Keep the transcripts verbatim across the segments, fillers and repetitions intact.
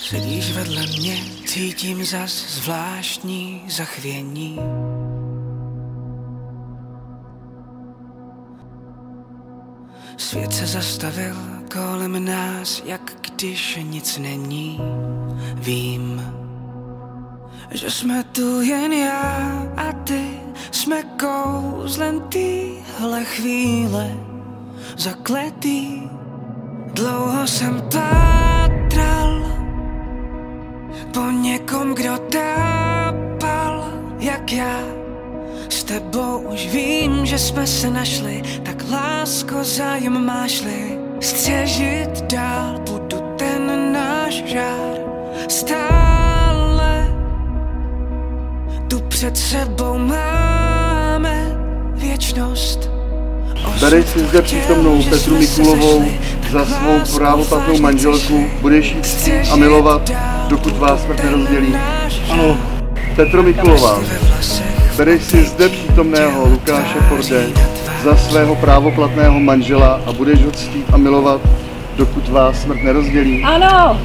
Sedíš vedle mě, cítím zas zvláštní zachvění. Svět se zastavil kolem nás, jak když nic není. Vím, že jsme tu jen já a ty, jsme kouzlem téhle chvíle zakletý. Dlouho jsem pátral po někom, kdo tápal jak já. S tebou už vím, že jsme se našli, tak lásko, zájem máš-li střežit dál, budu ten náš žár. Stále tu před sebou máme věčnost. Bereš si zde přítomnou Petru Mikulovou za svou právoplatnou manželku, budeš jí ctít a milovat, dokud vás smrt nerozdělí. Ano, Petro Mikulová, bereš si zde přítomného Lukáše Forde za svého právoplatného manžela a budeš ho ctít a milovat, dokud vás smrt nerozdělí. Ano!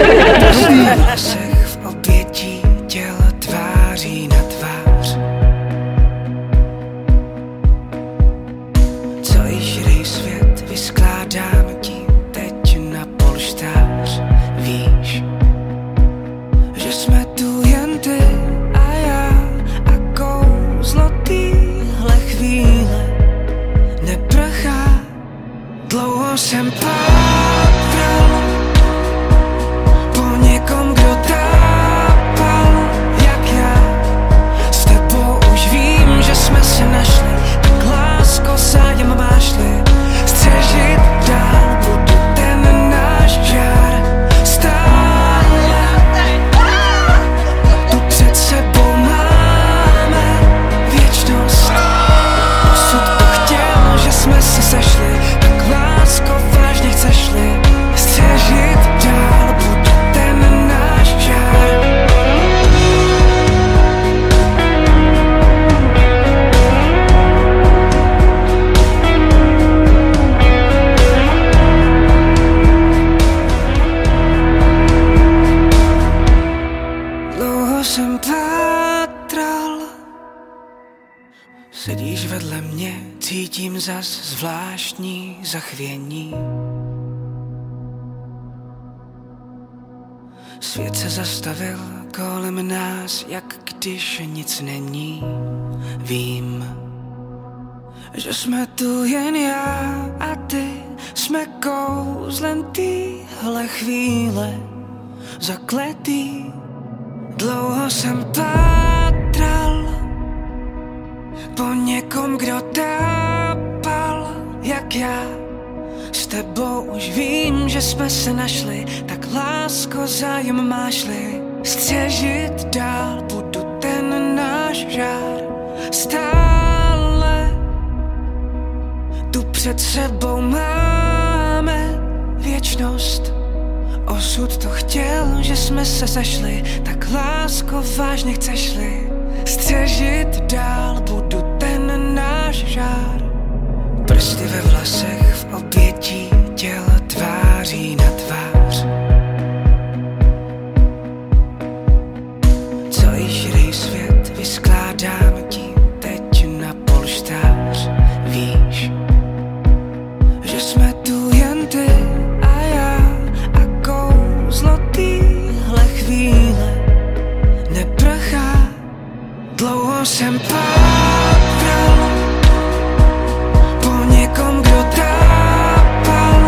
Vyskládám ti teď na polštář. Víš, že jsme tu jen ty a já a kouzlo téhle chvíle neprchá. Dlouho jsem pátral po někom, kdo tápal jak já. S tebou už vím, že jsme se našli, tak lásko, zájem máš-li střežit dál, budu ten náš žár. Stále tu před sebou máme věčnost. Osud to chtěl, že jsme se sešli, tak lásko, vážně chceš-li střežit dál, budu ten náš žár. Jsem pátral, sedíš vedle mě, cítím zas zvláštní zachvění. Svět se zastavil kolem nás, jak když nic není. Vím, že jsme tu jen já a ty, jsme kouzlem téhle chvíle zakletý. Dlouho jsem pátral po někom, kdo tápal jak já. S tebou už vím, že jsme se našli, tak lásko, zájem máš-li střežit dál, budu ten náš žár. Stále tu před sebou máme věčnost. Osud to chtěl, že jsme se sešli, tak lásko, vážně chceš-li střežit dál, budu ten náš žár. Prsty ve vlasech, v obětí těla, tváří na tvář. Celý širý svět vyskládám ti teď na polštář. Víš, že jsme tu jen ty a já a kouzlo téhle chvíle neprchá. Dlouho jsem pátral po někom, kdo tápal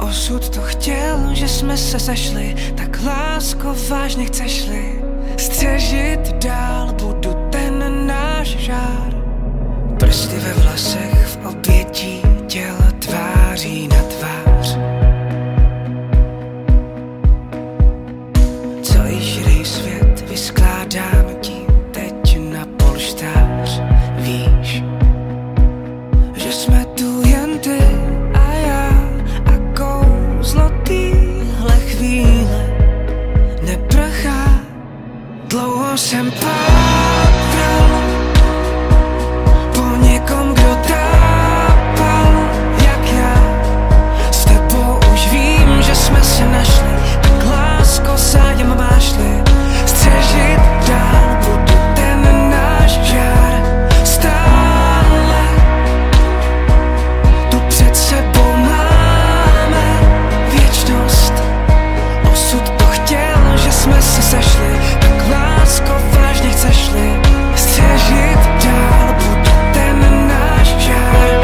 osud to chtěl, že jsme se sešli, tak lásko vážně chceš-li střežit dál, budu ten náš žár. Prsty ve vlasech, v obětí těla, tváří na tvář. Co již svět vyskládám ti teď na polštář. Víš, že jsme tu jen ty a já a kouzlo týhle chvíle neprchá. Dlouho jsem pátral po někom, kdo tápal jak já. S tebou už vím, že jsme se našli, tak lásko zájem máš-li střežit dál, budu ten náš žár. Stále tu před sebou máme věčnost. Osud to chtěl, že jsme se sešli, tak lásko vážně chceš-li střežit dál, budu ten náš žár.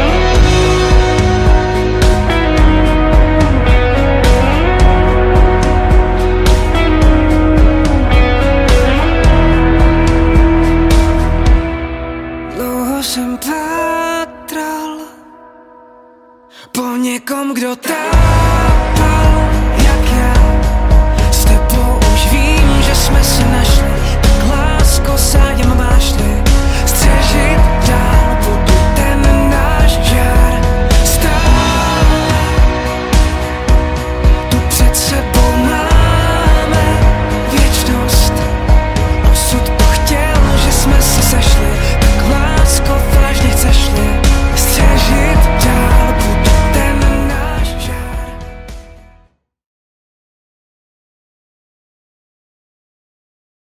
Dlouho jsem pátral po někom, kdo tápal jak já. S tebou už vím, že jsme se našli, tak lásko zájem máš-li